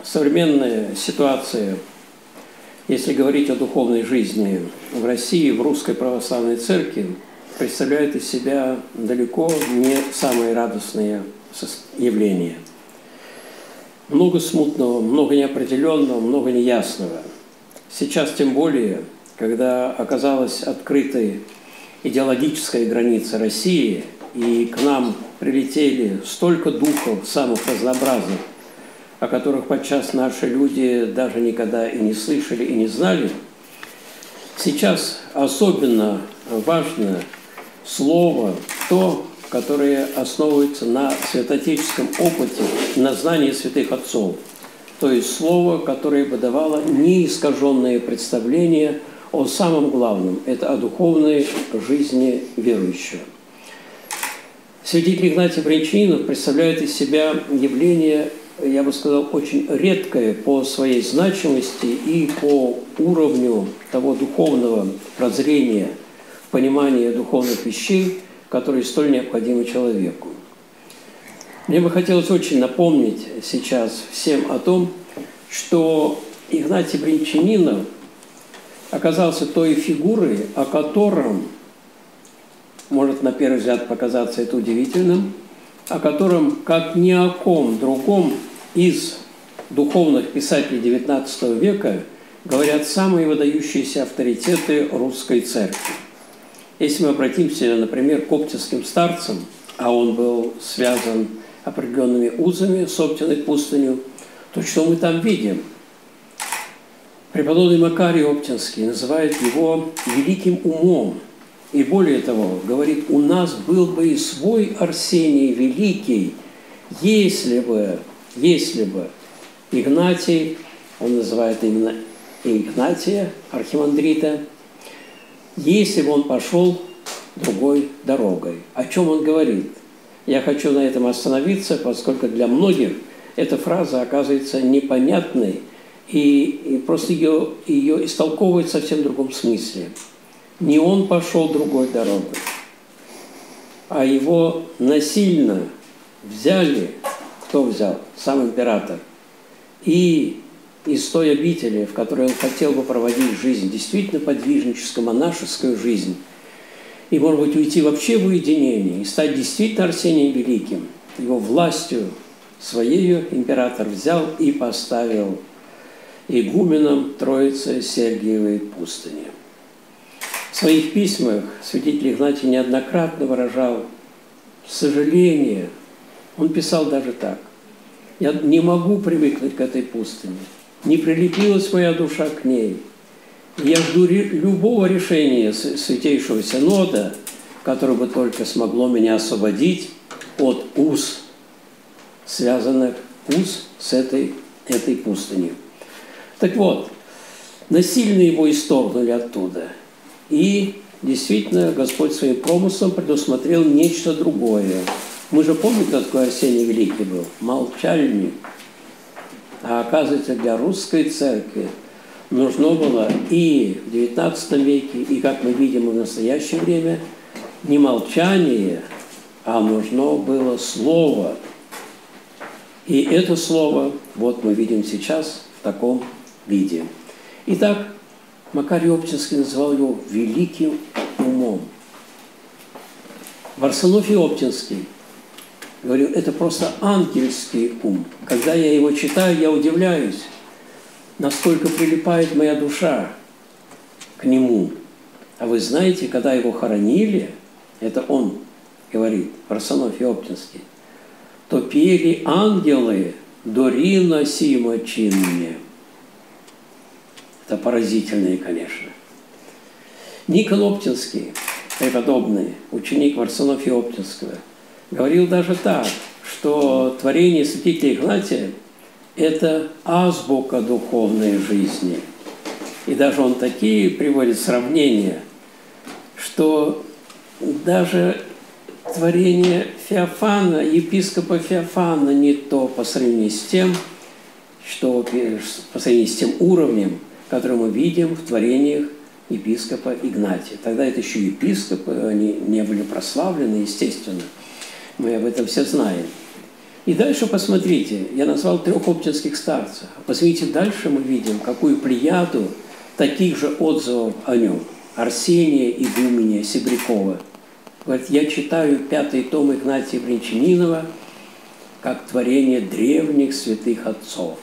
современная ситуация, если говорить о духовной жизни в России, в Русской Православной Церкви, представляет из себя далеко не самые радостные явления. Много смутного, много неопределенного, много неясного. Сейчас тем более, когда оказалась открытой идеологическая граница России, и к нам прилетели столько духов самых разнообразных, о которых подчас наши люди даже никогда и не слышали, и не знали, сейчас особенно важно слово, то, которое основывается на святоотеческом опыте, на знании святых отцов. То есть слово, которое бы давало неискаженное представление о самом главном – это о духовной жизни верующего. Святитель Игнатий Брянчанинов представляет из себя явление, я бы сказал, очень редкое по своей значимости и по уровню того духовного прозрения, понимания духовных вещей, которые столь необходимы человеку. Мне бы хотелось очень напомнить сейчас всем о том, что Игнатий Брянчанинов оказался той фигурой, о котором, может на первый взгляд показаться это удивительным, о котором, как ни о ком другом из духовных писателей XIX века, говорят самые выдающиеся авторитеты русской церкви. Если мы обратимся, например, к оптинским старцам, а он был связан определенными узами с Оптиной пустынью, то что мы там видим? Преподобный Макарий Оптинский называет его великим умом. И более того, говорит, у нас был бы и свой Арсений Великий, если бы Игнатий, он называет именно Игнатия, архимандрита, если бы он пошел другой дорогой. О чем он говорит? Я хочу на этом остановиться, поскольку для многих эта фраза оказывается непонятной, и просто ее истолковывают в совсем другом смысле. Не он пошел другой дорогой, а его насильно взяли, кто взял? Сам император. И из той обители, в которой он хотел бы проводить жизнь, действительно подвижническую, монашескую жизнь, и, может быть, уйти вообще в уединение и стать действительно Арсением Великим, его властью своею император взял и поставил игуменом Троицы Сергиевой пустыни. В своих письмах святитель Игнатий неоднократно выражал сожаление. Он писал даже так: «Я не могу привыкнуть к этой пустыне, не прилепилась моя душа к ней. Я жду любого решения Святейшего Синода, которое бы только смогло меня освободить от уз, связанных с этой пустыней». Так вот, насильно его исторгнули оттуда. И действительно Господь своим промыслом предусмотрел нечто другое. Мы же помним, кто такой Арсений Великий был? Молчальник. А оказывается, для русской церкви нужно было и в XIX веке, и, как мы видим, и в настоящее время, не молчание, а нужно было слово. И это слово, вот мы видим сейчас в таком виде. Итак, Макарий Оптинский называл его великим умом. Варсонофий Оптинский говорил, это просто ангельский ум. Когда я его читаю, я удивляюсь, насколько прилипает моя душа к нему. А вы знаете, когда его хоронили, это он говорит, Варсонофий Оптинский, то пели ангелы «Дори носимо чинне». Это поразительные, конечно. Никон Оптинский, преподобный, ученик Варсонофия Оптинского, говорил даже так, что творение святителя Игнатия – это азбука духовной жизни. И даже он такие приводит сравнения, что даже творение Феофана, епископа Феофана, не то по сравнению с тем, по сравнению с тем уровнем, который мы видим в творениях епископа Игнатия. Тогда это еще епископы, они не были прославлены, естественно. Мы об этом все знаем. И дальше посмотрите, я назвал 3 оптинских старцев. Посмотрите, дальше мы видим, какую плеяду таких же отзывов о нем. Арсения Игуменя Себрякова. Говорит, я читаю 5-й том Игнатия Брянчанинова как творение древних святых отцов.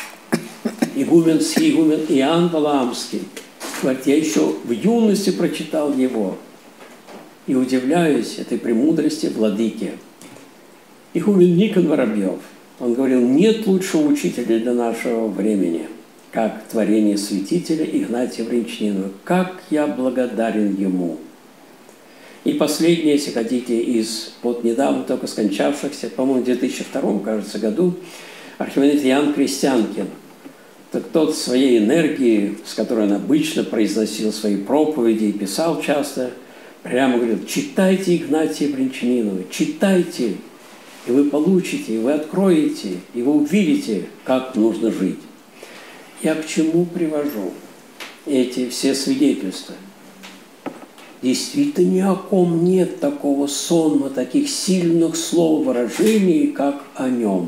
Игумен Иоанн Валаамский. Говорит, я еще в юности прочитал его и удивляюсь этой премудрости владыки. Игумен Никон Воробьев, он говорил, нет лучшего учителя для нашего времени, как творение святителя Игнатия Брянчанинова. Как я благодарен ему! И последнее, если хотите, из вот недавно только скончавшихся, по-моему, в 2002, кажется, году, архимандрит Иоанн Крестьянкин. Так тот своей энергией, с которой он обычно произносил свои проповеди и писал часто, прямо говорил, читайте Игнатия Брянчанинова, читайте, и вы получите, и вы откроете, и вы увидите, как нужно жить. Я к чему привожу эти все свидетельства? Действительно, ни о ком нет такого сонма, таких сильных слов, выражений, как о нем.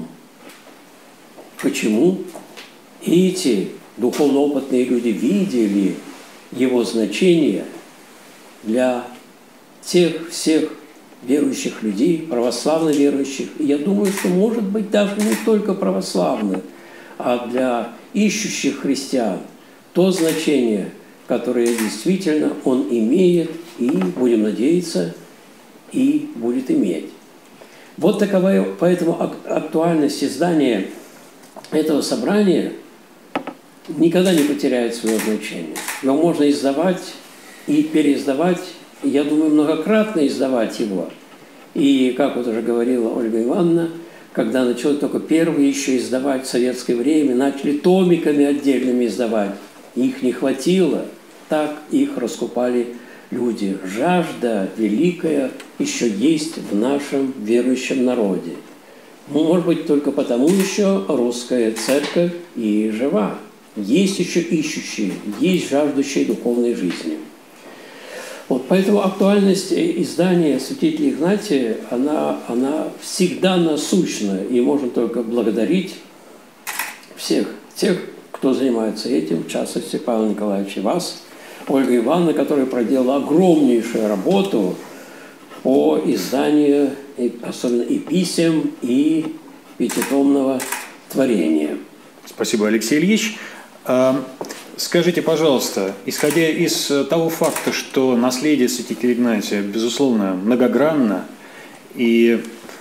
Почему? Эти духовно опытные люди видели его значение для тех всех верующих людей, православно верующих. И я думаю, что, может быть, даже не только православных, а для ищущих христиан то значение, которое действительно он имеет и, будем надеяться, и будет иметь. Вот такова поэтому актуальность издания этого собрания никогда не потеряет свое значение. Его можно издавать и переиздавать, и, я думаю, многократно издавать его. И, как вот уже говорила Ольга Ивановна, когда начали только первые еще издавать в советское время, начали томиками отдельными издавать. Их не хватило, так их раскупали люди. Жажда великая еще есть в нашем верующем народе. Может быть, только потому еще русская церковь и жива. Есть еще ищущие, есть жаждущие духовной жизни. Вот поэтому актуальность издания святителя Игнатия, она всегда насущна, и можно только благодарить всех тех, кто занимается этим, в частности, Павел Николаевич и вас, Ольга Ивановна, которая проделала огромнейшую работу по изданию, особенно и писем, и пятитомного творения. Спасибо, Алексей Ильич. Скажите, пожалуйста, исходя из того факта, что наследие святителя Игнатия, безусловно, многогранно, и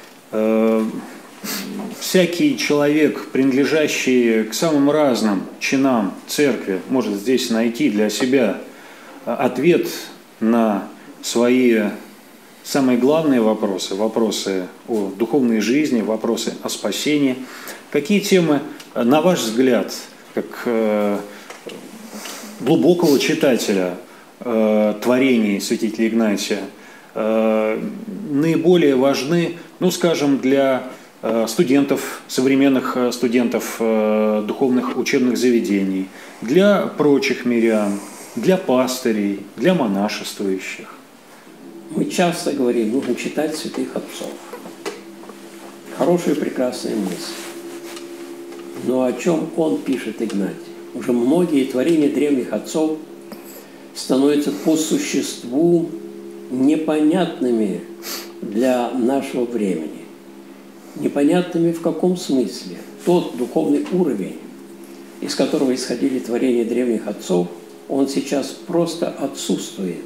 всякий человек, принадлежащий к самым разным чинам церкви, может здесь найти для себя ответ на свои самые главные вопросы, вопросы о духовной жизни, вопросы о спасении. Какие темы, на ваш взгляд, как глубокого читателя творений святителя Игнатия, наиболее важны, ну, скажем, для студентов, современных студентов духовных учебных заведений, для прочих мирян, для пастырей, для монашествующих? Мы часто говорим, нужно читать святых отцов. Хорошая и прекрасная мысль. Но о чем он пишет, Игнатий? Уже многие творения древних отцов становятся по существу непонятными для нашего времени. Непонятными в каком смысле? Тот духовный уровень, из которого исходили творения древних отцов, он сейчас просто отсутствует.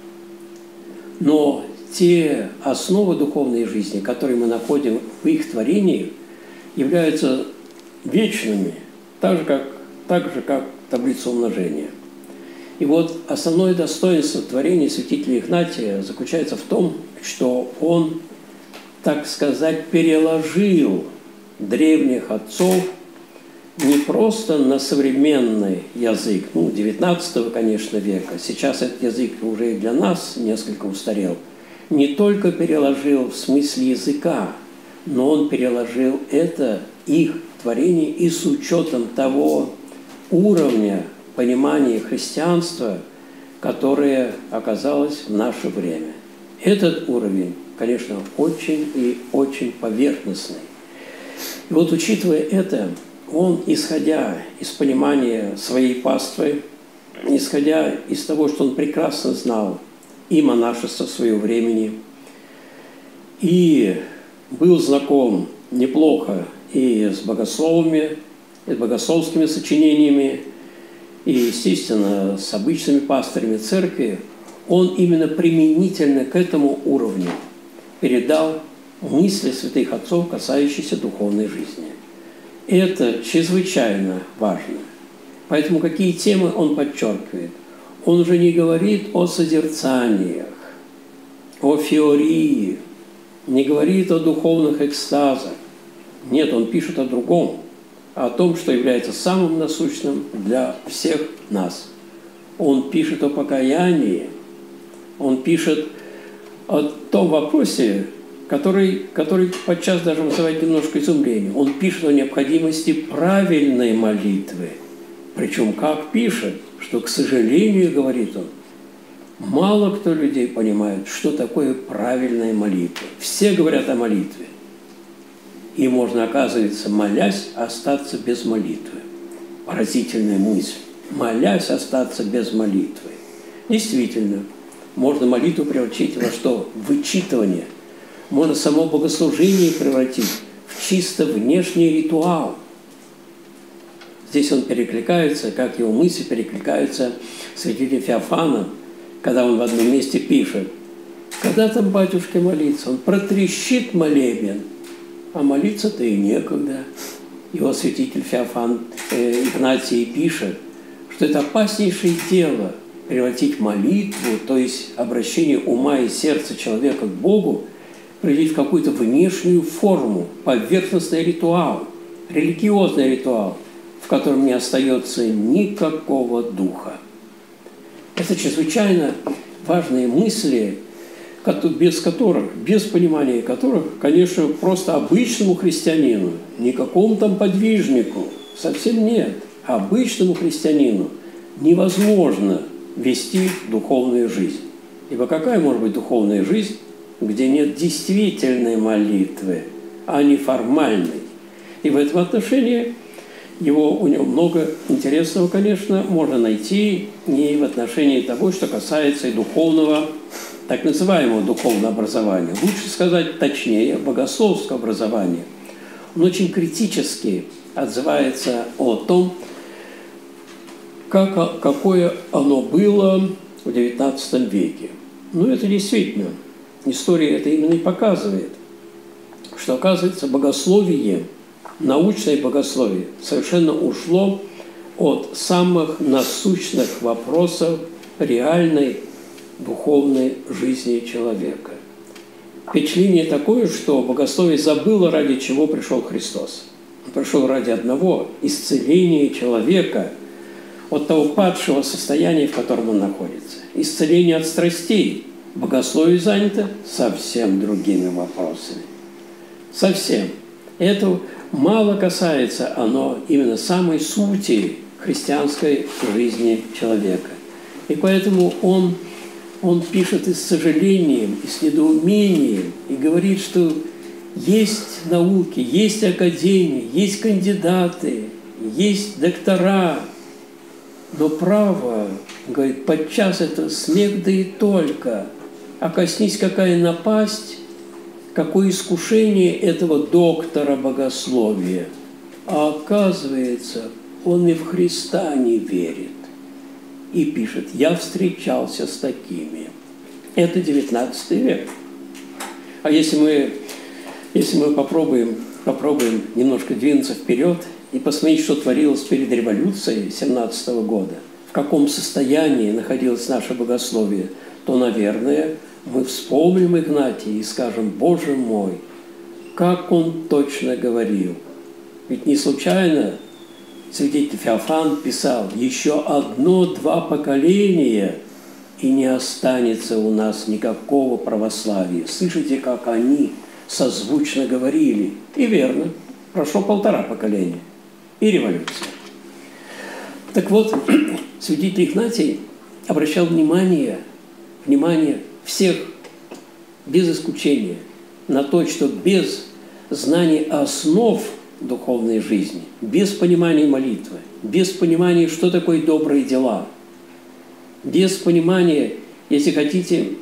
Но те основы духовной жизни, которые мы находим в их творениях, являются вечными, так же, как таблица умножения. И вот основное достоинство творения святителя Игнатия заключается в том, что он, так сказать, переложил древних отцов не просто на современный язык, ну, 19, конечно, века, сейчас этот язык уже и для нас несколько устарел, не только переложил в смысле языка, но он переложил это, их творение, и с учетом того уровня понимания христианства, которое оказалось в наше время. Этот уровень, конечно, очень и очень поверхностный. И вот, учитывая это, он, исходя из понимания своей паствы, исходя из того, что он прекрасно знал и монашество своего времени, и был знаком неплохо и с богословами, и с богословскими сочинениями, и, естественно, с обычными пастырями церкви, он именно применительно к этому уровню передал мысли святых отцов, касающиеся духовной жизни. Это чрезвычайно важно. Поэтому какие темы он подчеркивает? Он уже не говорит о созерцаниях, о феории, не говорит о духовных экстазах. Нет, он пишет о другом, о том, что является самым насущным для всех нас. Он пишет о покаянии, он пишет о том вопросе, который подчас даже вызывает немножко изумление. Он пишет о необходимости правильной молитвы. Причем как пишет, что, к сожалению, говорит он, мало кто людей понимает, что такое правильная молитва. Все говорят о молитве. И можно, оказывается, молясь, остаться без молитвы. Поразительная мысль. Молясь, остаться без молитвы. Действительно, можно молитву превратить во что? В вычитывание. Можно само богослужение превратить в чисто внешний ритуал. Здесь он перекликается, как его мысли перекликаются с святителем Феофаном, когда он в одном месте пишет: когда там батюшке молиться, он протрещит молебен, а молиться-то и некогда. Его святитель Феофан Игнатий пишет, что это опаснейшее дело превратить молитву, то есть обращение ума и сердца человека к Богу, превратить в какую-то внешнюю форму, поверхностный ритуал, религиозный ритуал, в котором не остается никакого духа. Это чрезвычайно важные мысли, без которых, без понимания которых, конечно, просто обычному христианину, не какому-то там подвижнику, совсем нет, обычному христианину невозможно вести духовную жизнь. Ибо какая может быть духовная жизнь, где нет действительной молитвы, а не формальной? И в этом отношении у него много интересного, конечно, можно найти и в отношении того, что касается и духовного, так называемого духовного образования. Лучше сказать точнее, богословского образования. Он очень критически отзывается о том, какое оно было в XIX веке. Ну, это действительно, история это именно и показывает, что, оказывается, богословие, научное богословие совершенно ушло от самых насущных вопросов реальной духовной жизни человека. Впечатление такое, что богословие забыло, ради чего пришел Христос. Он пришел ради одного – исцеления человека от того падшего состояния, в котором он находится. Исцеление от страстей. Богословие занято совсем другими вопросами. Совсем. Это мало касается оно именно самой сути христианской жизни человека. И поэтому он пишет и с сожалением, и с недоумением, и говорит, что есть науки, есть академии, есть кандидаты, есть доктора, но право, говорит, подчас это смех да и только, а коснись какая напасть, какое искушение этого доктора богословия. А оказывается, он и в Христа не верит. И пишет: «Я встречался с такими». Это 19 век. А если мы попробуем немножко двинуться вперед и посмотреть, что творилось перед революцией 17 года, в каком состоянии находилось наше богословие, то, наверное, мы вспомним Игнатия и скажем: «Боже мой, как он точно говорил!» Ведь не случайно святитель Феофан писал: «Еще 1-2 поколения, и не останется у нас никакого православия». Слышите, как они созвучно говорили. И верно, прошло 1,5 поколения, и революция. Так вот, святитель Игнатий обращал внимание всех без исключения на то, что без знание основ духовной жизни, без понимания молитвы, без понимания, что такое добрые дела, без понимания, если хотите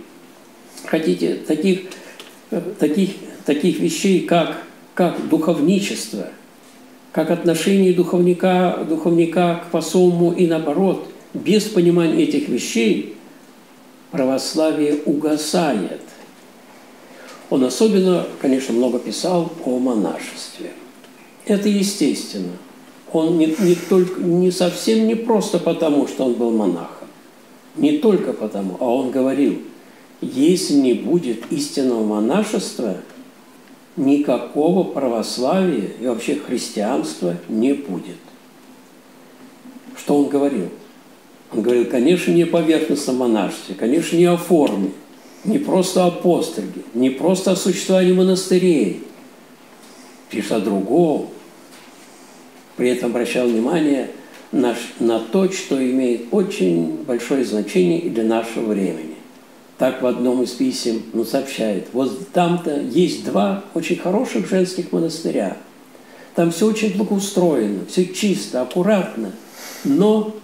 таких вещей, как духовничество, как отношение духовника к посолу и наоборот, без понимания этих вещей православие угасает. Он особенно, конечно, много писал о монашестве. Это естественно. Он совсем не просто потому, что он был монахом. Не только потому, а он говорил, если не будет истинного монашества, никакого православия и вообще христианства не будет. Что он говорил? Он говорил, конечно, не о поверхностном монашестве, конечно, не о форме, не просто о постриге, не просто о существовании монастырей. Пишет о другом. При этом обращал внимание на то, что имеет очень большое значение и для нашего времени. Так в одном из писем он сообщает, вот там-то есть 2 очень хороших женских монастыря. Там все очень благоустроено, все чисто, аккуратно, но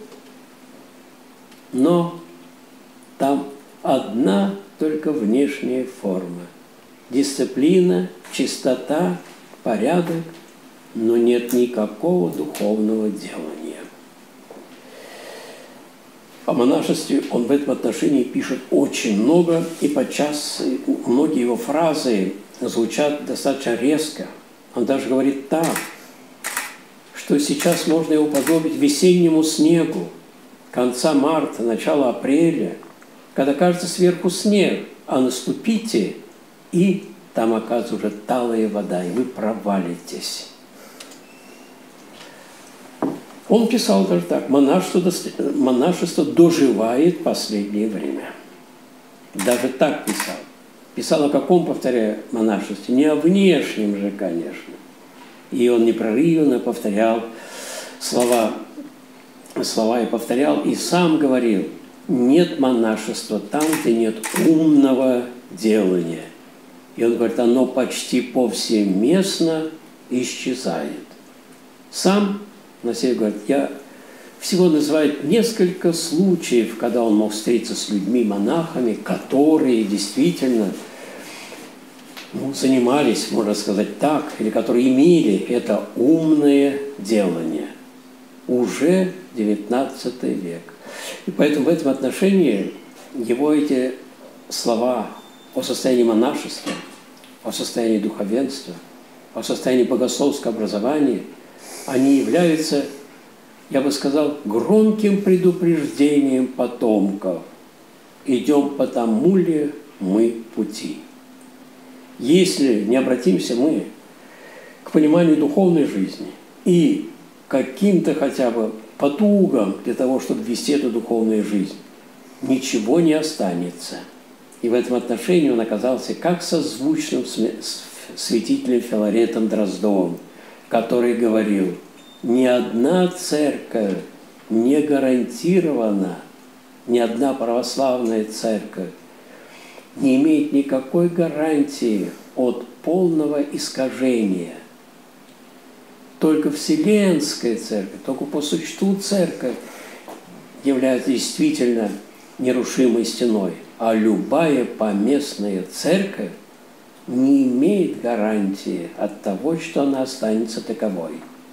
там одна только внешняя форма. Дисциплина, чистота, порядок, но нет никакого духовного делания. О монашестве он в этом отношении пишет очень много, и подчас многие его фразы звучат достаточно резко. Он даже говорит так, что сейчас можно его подобить весеннему снегу, конца марта, начала апреля, когда кажется сверху снег, а наступите, и там оказывается уже талая вода, и вы провалитесь. Он писал даже так, монашество доживает последнее время. Даже так писал. Писал о каком, повторяю, монашестве? Не о внешнем же, конечно. И он непрерывно повторял слова и повторял, и сам говорил, нет монашества там, где нет умного делания. И он говорит, оно почти повсеместно исчезает. Сам на себе говорит, я всего называет несколько случаев, когда он мог встретиться с людьми-монахами, которые действительно занимались, можно сказать так, или которые имели это умное делание. Уже XIX век. И поэтому в этом отношении его эти слова о состоянии монашества, о состоянии духовенства, о состоянии богословского образования, они являются, я бы сказал, громким предупреждением потомков. Идем по тому ли мы пути. Если не обратимся мы к пониманию духовной жизни и каким-то хотя бы потугам для того, чтобы вести эту духовную жизнь, ничего не останется. И в этом отношении он оказался как созвучным с святителем Филаретом Дроздовым, который говорил, ни одна церковь не гарантирована, ни одна православная церковь не имеет никакой гарантии от полного искажения. Только Вселенская церковь, только по существу церковь является действительно нерушимой стеной, а любая поместная церковь не имеет гарантии от того, что она останется таковой.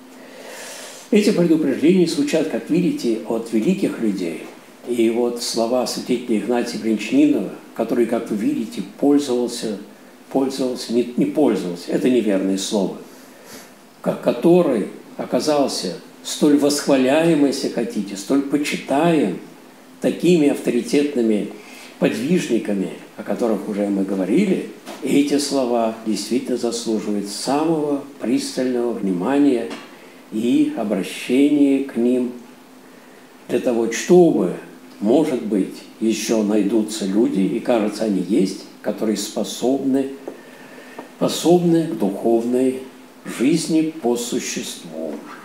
Эти предупреждения звучат, как видите, от великих людей. И вот слова святителя Игнатия Бринчанинова, который, как вы видите, не пользовался, это неверное слово, который оказался столь восхваляем, если хотите, столь почитаем такими авторитетными подвижниками, о которых уже мы говорили, и эти слова действительно заслуживают самого пристального внимания и обращения к ним для того, чтобы, может быть, еще найдутся люди, и, кажется, они есть, которые способны к духовной жизни по существу.